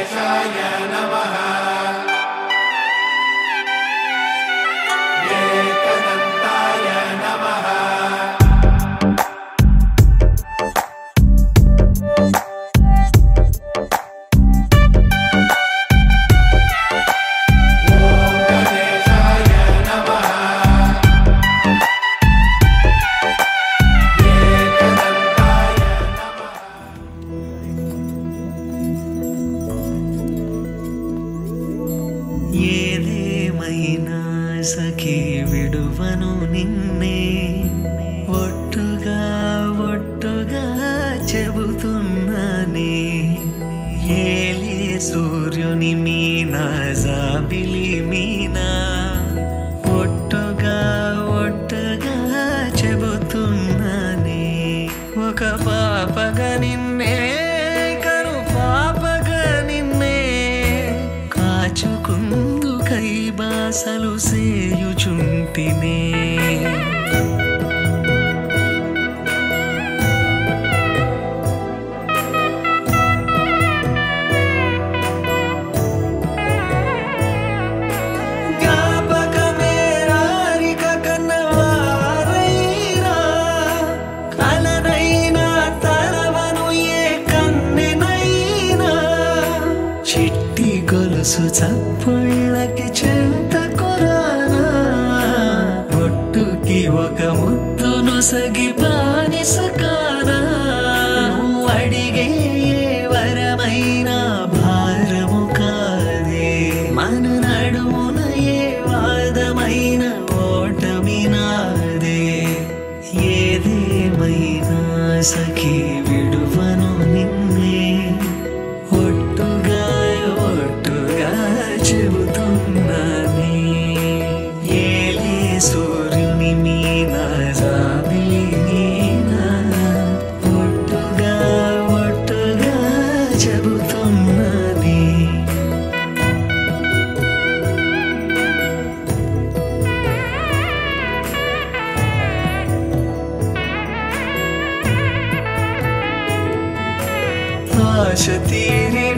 गणेशाय नमः। एकदन्ताय नमः। ఏదేమైనా సఖీ విడువను నిన్నే ఒట్టుగా ఒట్టుగా చెబుతున్నానే ఏలే సూర్యుని మీనా జాబిలి మీనా ఒట్టుగా ఒట్టుగా చెబుతున్నానే ఒక పాపగా నిన్నే కను పాపగా నిన్నే కాచుకుందుకై బాసలు సేయుచుంటినే చిట్టి గొలుసు చప్పుళ్ళకి చెంత కొరానా ఒట్టుకి ఒక ముద్దును సగి బానిస కానా అడిగే వరమైనా భారము కాదే మన నడుమున ఏ వాదమైన ఓటమి నాదే ఏదేమైనా సఖీ విడువను నిన్నే ఒట్టుగా ఒట్టుగా చెబుతున్నానే ఏలే సూర్యుని మీనా జాబిలి మీనా ఒట్టుగా ఒట్టుగా చెబుతున్నానే ఆశ తీరి